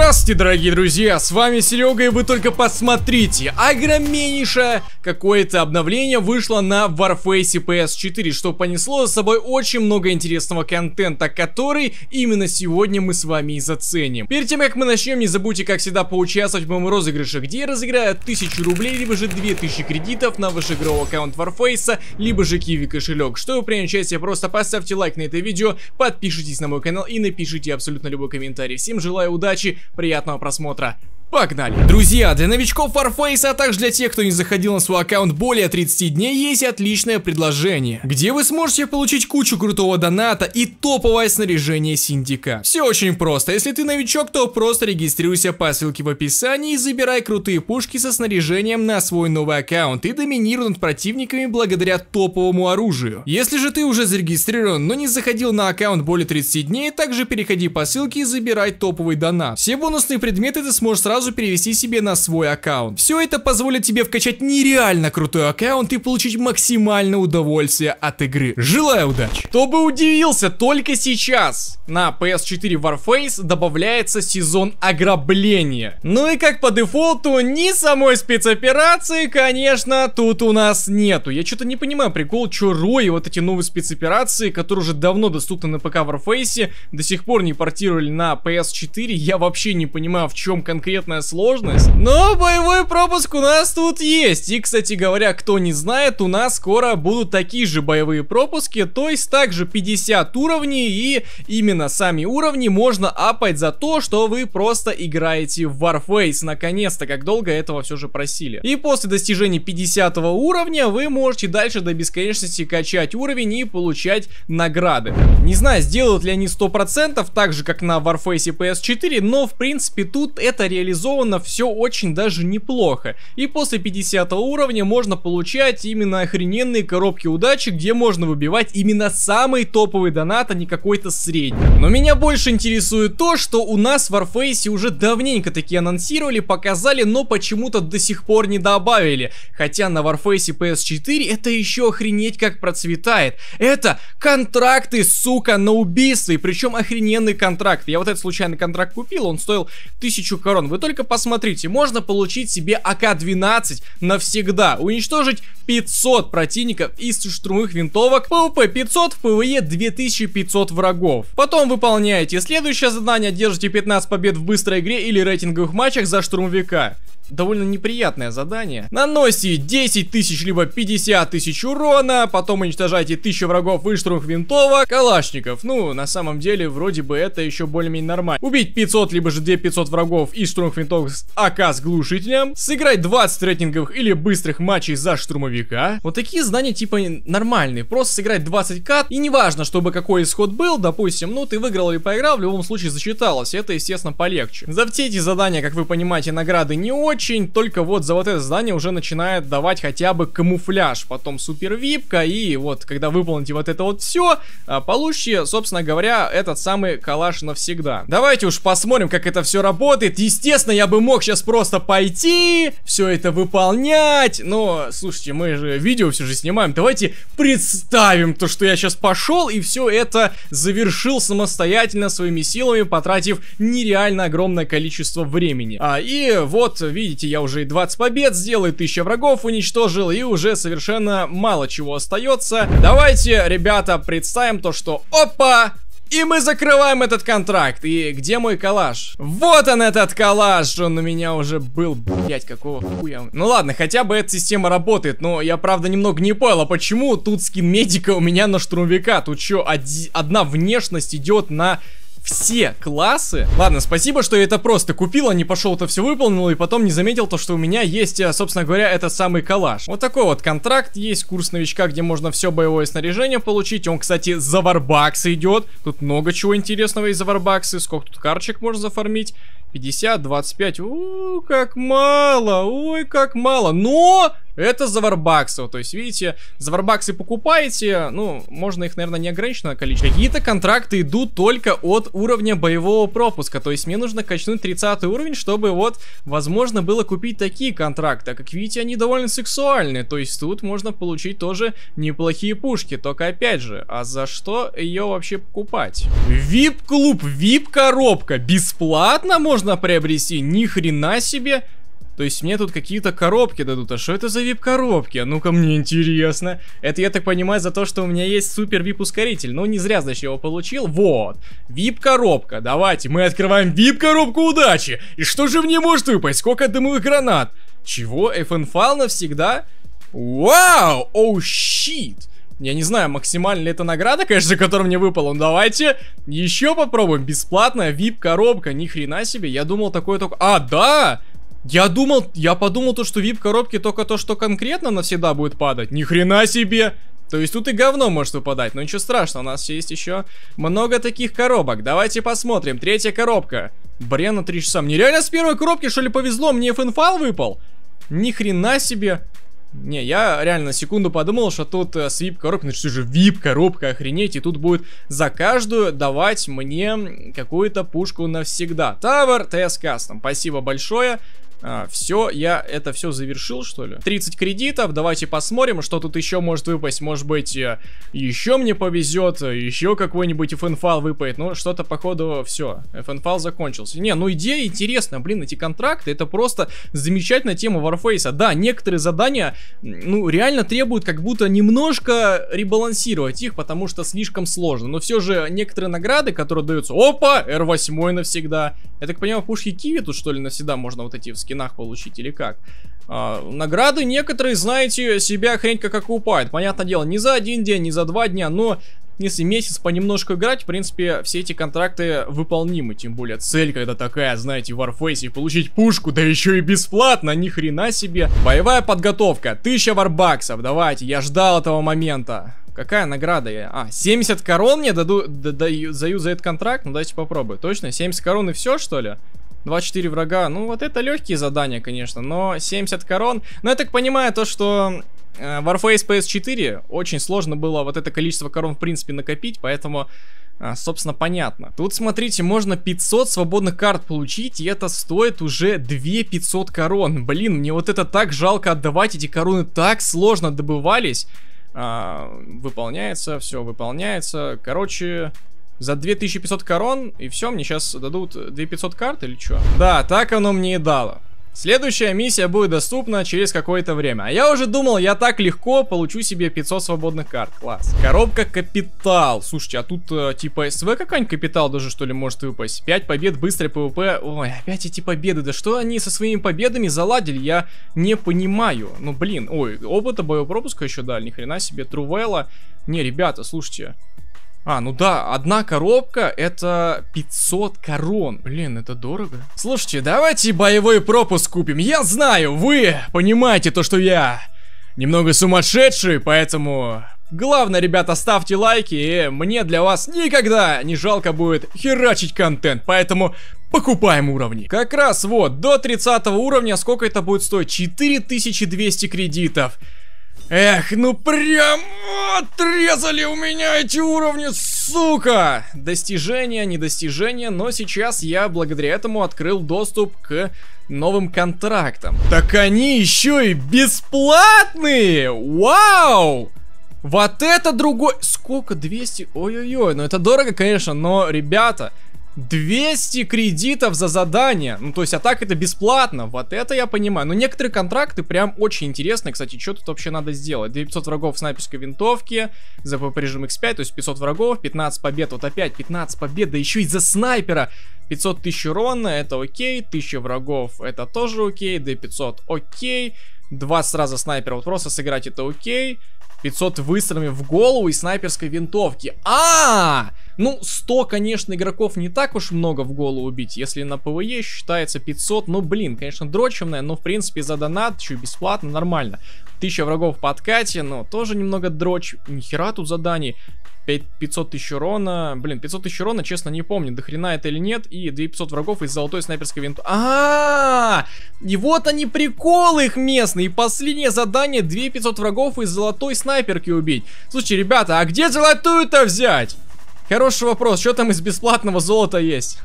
Здравствуйте, дорогие друзья, с вами Серега, и вы только посмотрите, огромнейшее какое-то обновление вышло на Warface PS4, что понесло за собой очень много интересного контента, который именно сегодня мы с вами и заценим. Перед тем, как мы начнем, не забудьте, как всегда, поучаствовать в моем розыгрыше, где я разыграю 1000 рублей, либо же 2000 кредитов на ваш игровой аккаунт Warface, либо же Kiwi кошелек. Чтобы принять участие, просто поставьте лайк на это видео, подпишитесь на мой канал и напишите абсолютно любой комментарий. Всем желаю удачи, приятного просмотра. Погнали! Друзья, для новичков Warface, а также для тех, кто не заходил на свой аккаунт более 30 дней, есть отличное предложение, где вы сможете получить кучу крутого доната и топовое снаряжение Синдика. Все очень просто. Если ты новичок, то просто регистрируйся по ссылке в описании и забирай крутые пушки со снаряжением на свой новый аккаунт и доминируй над противниками благодаря топовому оружию. Если же ты уже зарегистрирован, но не заходил на аккаунт более 30 дней, также переходи по ссылке и забирай топовый донат. Все бонусные предметы ты сможешь сразу перевести себе на свой аккаунт. Все это позволит тебе вкачать нереально крутой аккаунт и получить максимальное удовольствие от игры. Желаю удачи! Кто бы удивился, только сейчас на PS4 Warface добавляется сезон ограбления. Ну и как по дефолту, ни самой спецоперации, конечно, тут у нас нету. Я что-то не понимаю прикол, что Рой и вот эти новые спецоперации, которые уже давно доступны на ПК Warface, до сих пор не портировали на PS4. Я вообще не понимаю, в чем конкретно сложность, но боевой пропуск у нас тут есть. И, кстати говоря, кто не знает, у нас скоро будут такие же боевые пропуски, то есть также 50 уровней, и именно сами уровни можно апать за то, что вы просто играете в Warface. Наконец-то, как долго этого все же просили. И после достижения 50 уровня вы можете дальше до бесконечности качать уровень и получать награды. Не знаю, сделают ли они 100% так же, как на Warface PS4, но в принципе тут это реализовано все очень даже неплохо. И после 50 уровня можно получать именно охрененные коробки удачи, где можно выбивать именно самый топовый донат, а не какой-то средний. Но меня больше интересует то, что у нас в Warface уже давненько такие анонсировали, показали, но почему-то до сих пор не добавили. Хотя на Warface PS4 это еще охренеть как процветает. Это контракты, сука, на убийство. И причем охрененный контракт. Я вот этот случайный контракт купил, он стоил 1000 корон. Вы только посмотрите, можно получить себе АК-12 навсегда, уничтожить 500 противников из штурмовых винтовок, ПВП 500, в ПВЕ 2500 врагов. Потом выполняете следующее задание, держите 15 побед в быстрой игре или рейтинговых матчах за штурмовика. Довольно неприятное задание. Наносите 10 тысяч либо 50 тысяч урона, потом уничтожайте 1000 врагов и штурмовых винтовок, калашников. Ну, на самом деле, вроде бы это еще более-менее нормально. Убить 500 либо же 2500 врагов и штурмовых винтовок с АК с глушителем. Сыграть 20 рейтинговых или быстрых матчей за штурмовика. Вот такие задания типа нормальные. Просто сыграть 20 кат, и неважно, чтобы какой исход был, допустим, ну ты выиграл или проиграл, в любом случае засчиталось. Это, естественно, полегче. За все эти задания, как вы понимаете, награды не очень. Только вот за вот это задание уже начинает давать хотя бы камуфляж, потом супер випка, и вот когда выполните вот это вот все, получите, собственно говоря, этот самый калаш навсегда. Давайте уж посмотрим, как это все работает. Естественно, я бы мог сейчас просто пойти, все это выполнять, но, слушайте, мы же видео все же снимаем, давайте представим то, что я сейчас пошел и все это завершил самостоятельно своими силами, потратив нереально огромное количество времени. И вот, видите, я уже и 20 побед сделал, и 1000 врагов уничтожил, и уже совершенно мало чего остается. Давайте, ребята, представим то, что опа! И мы закрываем этот контракт. И где мой калаш? Вот он, этот калаш. Он у меня уже был. Блять, какого хуя. Ну ладно, хотя бы эта система работает. Но я, правда, немного не понял, а почему тут скин медика у меня на штурмовика? Тут что, одна внешность идет на все классы? Ладно, спасибо, что я это просто купил, а не пошел это все выполнил и потом не заметил то, что у меня есть, собственно говоря, этот самый калаш. Вот такой вот контракт есть, курс новичка, где можно все боевое снаряжение получить. Он, кстати, за варбаксы идет. Тут много чего интересного из за варбаксы. Сколько тут карточек можно зафармить? 50, 25. Как мало. Ой, как мало. Но это за варбаксы. То есть, видите, за варбаксы покупаете. Ну, можно их, наверное, неограниченное количество. Какие-то контракты идут только от уровня боевого пропуска. То есть, мне нужно качнуть 30 уровень, чтобы вот, возможно, было купить такие контракты. А как видите, они довольно сексуальные. То есть, тут можно получить тоже неплохие пушки. Только, опять же, а за что ее вообще покупать? VIP-клуб, VIP-коробка. Бесплатно можно можно приобрести. Ни хрена себе. То есть мне тут какие-то коробки дадут. А что это за вип-коробки? А ну-ка, мне интересно. Это, я так понимаю, за то, что у меня есть супер вип-ускоритель. Ну, не зря, значит, я его получил. Вот. Вип-коробка. Давайте, мы открываем вип-коробку удачи. И что же в ней может выпасть? Сколько дымовых гранат? Чего? FN-файл навсегда? Вау! Оу, щит! Я не знаю, максимально ли это награда, конечно, которая мне выпала. Ну, давайте еще попробуем. Бесплатная вип-коробка. Ни хрена себе. Я думал, такое только... А, да! Я подумал то, что вип-коробки только то, что конкретно навсегда будет падать. Ни хрена себе! То есть тут и говно может выпадать, но ничего страшного, у нас есть еще много таких коробок. Давайте посмотрим, третья коробка. Брен на 3 часа. Мне реально с первой коробки, что ли, повезло, мне FN-файл выпал? Ни хрена себе! Не, я реально на секунду подумал, что тут с вип-коробкой, ну что же вип-коробка, охренеть, и тут будет за каждую давать мне какую-то пушку навсегда. Tower TS Custom, спасибо большое. Все, я это все завершил, что ли? 30 кредитов, давайте посмотрим, что тут еще может выпасть. Может быть, еще мне повезет, еще какой-нибудь FN-файл выпадет. Ну, что-то, походу, все, FN-файл закончился. Не, ну идея интересная, блин, эти контракты, это просто замечательная тема Warface. Да, некоторые задания, ну, реально требуют как будто немножко ребалансировать их, потому что слишком сложно. Но все же некоторые награды, которые даются, опа, R8 навсегда. Я так понимаю, пушки Киви тут, что ли, навсегда можно вот эти в скинах получить или как? Награды некоторые, знаете, себя хрень как окупают. Понятное дело, не за один день, не за 2 дня, но если месяц понемножку играть, в принципе, все эти контракты выполнимы. Тем более цель, когда такая, знаете, в Warface, получить пушку, да еще и бесплатно, ни хрена себе. Боевая подготовка, 1000 варбаксов, давайте, я ждал этого момента. Какая награда я? 70 корон мне дают за этот контракт? Ну давайте попробуем. Точно? 70 корон и все, что ли? 24 врага. Ну вот это легкие задания, конечно. Но 70 корон. Но я так понимаю то, что Warface PS4 очень сложно было вот это количество корон в принципе накопить. Поэтому, собственно, понятно. Тут, смотрите, можно 500 свободных карт получить. И это стоит уже 2500 корон. Блин, мне вот это так жалко отдавать. Эти короны так сложно добывались. Выполняется, все выполняется. Короче, за 2500 корон, и все, мне сейчас дадут 2500 карт или что? Да, так оно мне и дало. Следующая миссия будет доступна через какое-то время. А я уже думал, я так легко получу себе 500 свободных карт. Класс. Коробка Капитал. Слушайте, а тут типа СВ какая-нибудь Капитал даже, что ли, может выпасть? 5 побед, быстрый ПВП. Ой, опять эти победы. Да что они со своими победами заладили? Я не понимаю. Ну, блин. Ой, опыта боепропуска еще дали. Ни хрена себе. Трувелла. Не, ребята, слушайте. Ну да, одна коробка это 500 корон. Блин, это дорого. Слушайте, давайте боевой пропуск купим. Я знаю, вы понимаете то, что я немного сумасшедший, поэтому... Главное, ребята, ставьте лайки, и мне для вас никогда не жалко будет херачить контент, поэтому покупаем уровни. Как раз вот, до 30 уровня сколько это будет стоить? 4200 кредитов. Эх, ну прям отрезали у меня эти уровни, сука! Достижения, не достижения, но сейчас я благодаря этому открыл доступ к новым контрактам. Так они еще и бесплатные! Вау! Вот это другой... Сколько? 200? Ой-ой-ой, ну это дорого, конечно, но, ребята... 200 кредитов за задание. Ну, то есть, а так это бесплатно. Вот это я понимаю. Но некоторые контракты прям очень интересные. Кстати, что тут вообще надо сделать? 2500 врагов в снайперской винтовке. За ПВП режим X5, то есть 500 врагов, 15 побед. Вот опять 15 побед, да еще и за снайпера. 500 тысяч урона, это окей. 1000 врагов, это тоже окей. D500, окей. 2 сразу снайпера, вот просто сыграть это окей. 500 выстрелами в голову и снайперской винтовки. Ну, 100, конечно, игроков не так уж много в голову убить. Если на ПВЕ считается 500, ну, блин, конечно, дрочевная, но, в принципе, за донат, еще бесплатно, нормально. 1000 врагов в подкате, но тоже немного дрочь. Нихера тут заданий. 500 тысяч урона. Блин, 500 тысяч урона, честно, не помню, дохрена это или нет. И 2500 врагов из золотой снайперской винтовки. И вот они приколы их местные. И последнее задание: 2500 врагов из золотой снайперки убить. Слушайте, ребята, а где золотую-то взять? Хороший вопрос, что там из бесплатного золота есть?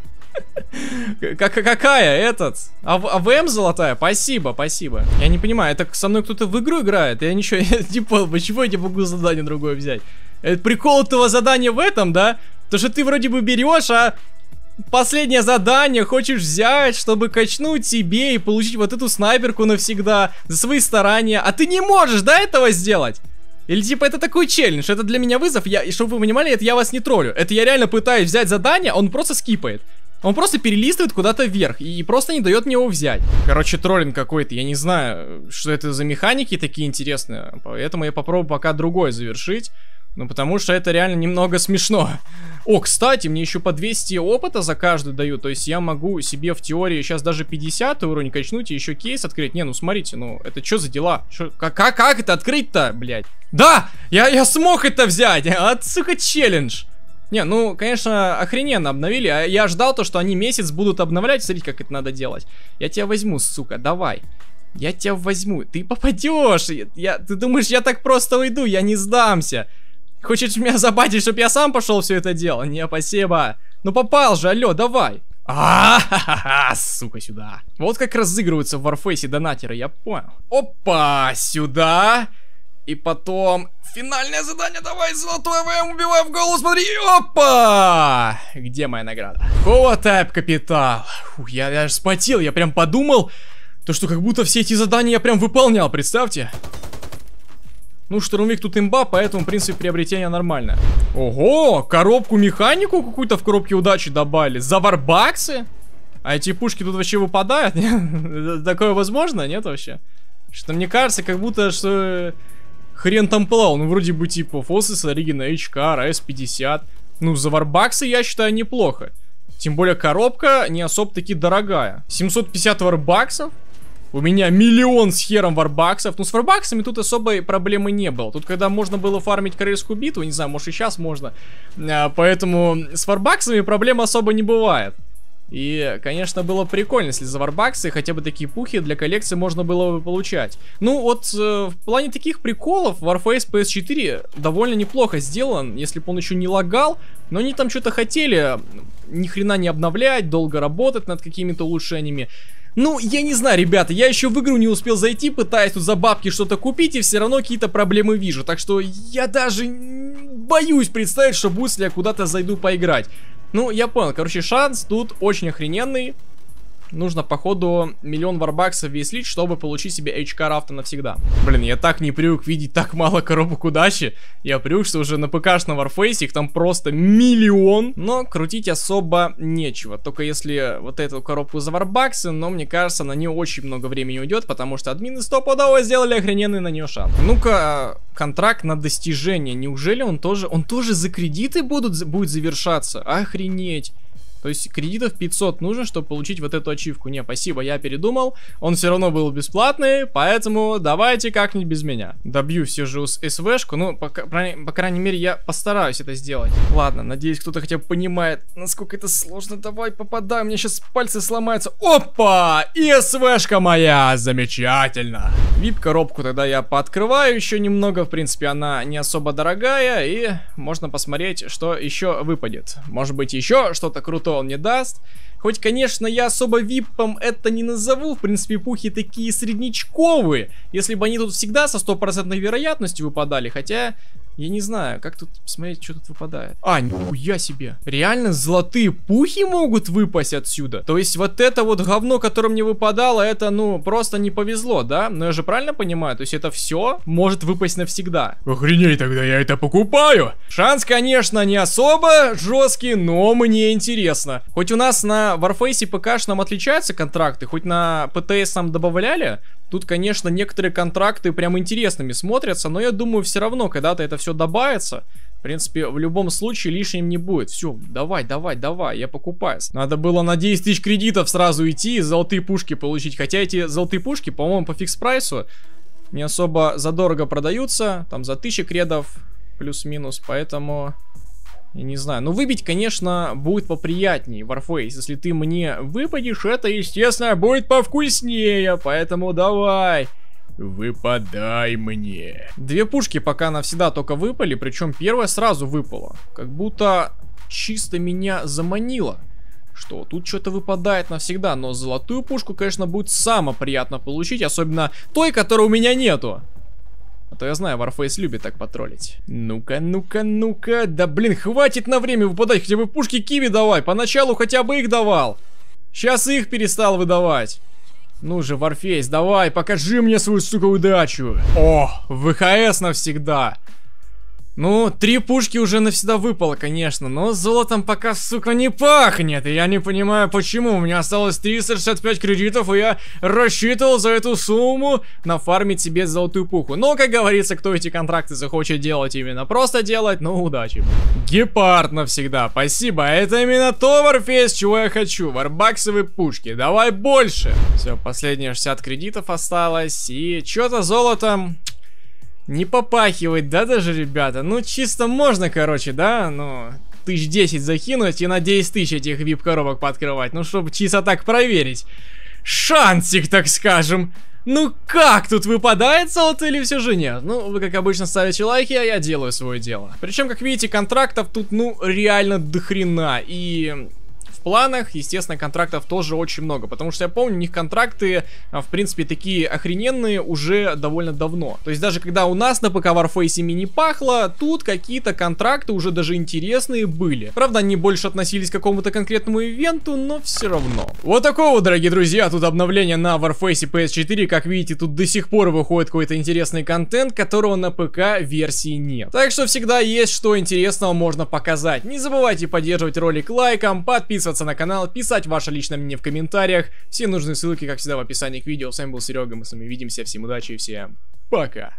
Какая этот? АВМ золотая? Спасибо, спасибо. Я не понимаю, это со мной кто-то в игру играет? Я ничего не понял, почему я не могу задание другое взять? Прикол этого задания в этом, да? То, что ты вроде бы берешь, а последнее задание хочешь взять, чтобы качнуть себе и получить вот эту снайперку навсегда за свои старания, а ты не можешь, да, этого сделать? Или типа это такой челлендж, это для меня вызов, и чтобы вы понимали, это я вас не троллю. Это я реально пытаюсь взять задание, он просто скипает. Он просто перелистывает куда-то вверх и просто не дает мне его взять. Короче, троллинг какой-то, я не знаю, что это за механики такие интересные. Поэтому я попробую пока другой завершить. Ну, потому что это реально немного смешно. О, кстати, мне еще по 200 опыта за каждый дают. То есть я могу себе в теории сейчас даже 50 уровень качнуть и еще кейс открыть. Не, ну смотрите, ну это что за дела? Как это открыть-то, блядь? Да! Я смог это взять! Сука, челлендж! Не, ну, конечно, охрененно обновили. А я ждал то, что они месяц будут обновлять. Смотрите, как это надо делать. Я тебя возьму, сука, давай. Я тебя возьму. Ты попадешь. Ты думаешь, я так просто уйду? Я не сдамся. Хочешь меня забатить, чтобы я сам пошел все это дело? Не, спасибо. Ну попал же, алло, давай. Сука, сюда. Вот как разыгрываются в Warface донатеры, я понял. Опа, сюда. И потом финальное задание, давай, золотое ВМ, убивай в голову, смотри, опа! Где моя награда? Ко-тайп капитал. Фух, я даже спотел, я прям подумал, то что как будто все эти задания я прям выполнял, представьте. Ну, штурмовик тут имба, поэтому, в принципе, приобретение нормальное. Ого, коробку-механику какую-то в коробке удачи добавили. За варбаксы? А эти пушки тут вообще выпадают? Такое возможно? Нет вообще? Что мне кажется, как будто, что... Хрен там плавал. Ну, вроде бы, типа, Фосис, Оригина, HK, RS50. Ну, за варбаксы, я считаю, неплохо. Тем более, коробка не особо-таки дорогая. 750 варбаксов. У меня миллион с хером варбаксов. Ну, с варбаксами тут особой проблемы не было. Тут, когда можно было фармить корейскую битву, не знаю, может и сейчас можно. Поэтому с варбаксами проблем особо не бывает. И, конечно, было прикольно, если за варбаксы хотя бы такие пухи для коллекции можно было бы получать. Ну, вот в плане таких приколов Warface PS4 довольно неплохо сделан, если бы он еще не лагал. Но они там что-то хотели ни хрена не обновлять, долго работать над какими-то улучшениями. Ну, я не знаю, ребята, я еще в игру не успел зайти, пытаясь тут за бабки что-то купить, и все равно какие-то проблемы вижу. Так что я даже боюсь представить, что будет, если я куда-то зайду поиграть. Ну, я понял, короче, шанс тут очень охрененный. Нужно, походу, миллион варбаксов веслить, чтобы получить себе HK рафта навсегда. Блин, я так не привык видеть так мало коробок удачи. Я привык, что уже на ПК-шном Warface их там просто миллион. Но крутить особо нечего. Только если вот эту коробку за варбаксы, но мне кажется, на нее очень много времени уйдет, потому что админы стопудово сделали охрененный на нее шанс. Ну-ка, контракт на достижение. Неужели он тоже за кредиты будет завершаться? Охренеть. То есть кредитов 500 нужно, чтобы получить вот эту ачивку. Не, спасибо, я передумал. Он все равно был бесплатный, поэтому давайте как-нибудь без меня. Добью все же СВшку. Ну, по крайней мере, я постараюсь это сделать. Ладно, надеюсь, кто-то хотя бы понимает, насколько это сложно. Давай, попадай, у меня сейчас пальцы сломаются. Опа! И СВшка моя! Замечательно! VIP-коробку тогда я пооткрываю еще немного. В принципе, она не особо дорогая. И можно посмотреть, что еще выпадет. Может быть, еще что-то крутое он мне даст. Хоть, конечно, я особо випом это не назову. В принципе, пухи такие среднячковые. Если бы они тут всегда со 100% вероятностью выпадали. Хотя, я не знаю, как тут посмотреть, что тут выпадает. А, нихуя себе. Реально золотые пухи могут выпасть отсюда. То есть вот это вот говно, которое мне выпадало, это, ну, просто не повезло, да? Но я же правильно понимаю? То есть это все может выпасть навсегда. Охренеть, тогда я это покупаю. Шанс, конечно, не особо жесткий, но мне интересно. Хоть у нас на Warface ПК-шном отличаются контракты, хоть на ПТС нам добавляли. Тут, конечно, некоторые контракты прям интересными смотрятся, но я думаю, все равно, когда-то это все добавится. В принципе, в любом случае лишним не будет. Все, давай, я покупаюсь. Надо было на 10 тысяч кредитов сразу идти и золотые пушки получить. Хотя эти золотые пушки, по-моему, по фикс-прайсу не особо задорого продаются. Там за 1000 кредов плюс-минус, поэтому... Я не знаю, но выбить, конечно, будет поприятнее Warface. Если ты мне выпадешь, это, естественно, будет повкуснее. Поэтому давай, выпадай мне. Две пушки пока навсегда только выпали, причем первая сразу выпала. Как будто чисто меня заманило, что тут что-то выпадает навсегда. Но золотую пушку, конечно, будет самое приятно получить, особенно той, которой у меня нету. А то я знаю, Warface любит так потроллить. Ну-ка, ну-ка, ну-ка. Да блин, хватит на время выпадать. Хотя бы пушки Киви давай. Поначалу хотя бы их давал. Сейчас их перестал выдавать. Ну же, Warface, давай, покажи мне свою, сука, удачу. О, ВХС навсегда. Ну, 3 пушки уже навсегда выпало, конечно, но золотом пока, сука, не пахнет. И я не понимаю, почему. У меня осталось 365 кредитов, и я рассчитывал за эту сумму нафармить себе золотую пуху. Но, как говорится, кто эти контракты захочет делать именно просто делать, ну, удачи. Гепард навсегда, спасибо. Это именно то, Warface, чего я хочу. Варбаксовые пушки, давай больше. Все, последние 60 кредитов осталось, и что-то золотом... Не попахивает, да, даже, ребята? Ну, чисто можно, короче, да? Ну, 1010 закинуть и на 10 тысяч этих вип-коробок пооткрывать. Ну, чтобы чисто так проверить. Шансик, так скажем. Ну, как тут выпадает золото или все же нет? Ну, вы, как обычно, ставите лайки, а я делаю свое дело. Причем, как видите, контрактов тут, ну, реально дохрена. И... В планах, естественно, контрактов тоже очень много, потому что я помню, у них контракты, в принципе, такие охрененные уже довольно давно. То есть даже когда у нас на ПК Warface ими не пахло, тут какие-то контракты уже даже интересные были. Правда, они больше относились к какому-то конкретному ивенту, но все равно. Вот такое вот, дорогие друзья, тут обновление на Warface PS4, как видите, тут до сих пор выходит какой-то интересный контент, которого на ПК версии нет. Так что всегда есть что интересного можно показать. Не забывайте поддерживать ролик лайком, подписываться на канал, писать ваше личное мнение в комментариях. Все нужные ссылки, как всегда, в описании к видео. С вами был Серега, мы с вами увидимся. Всем удачи и всем пока.